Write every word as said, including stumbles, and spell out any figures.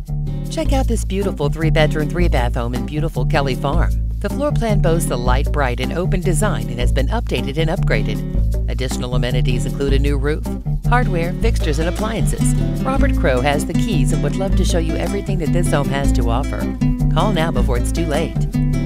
Check out this beautiful three-bedroom, three-bath home in beautiful Kelly Farm. The floor plan boasts a light, bright, and open design and has been updated and upgraded. Additional amenities include a new roof, hardware, fixtures, and appliances. Robert Crow has the keys and would love to show you everything that this home has to offer. Call now before it's too late.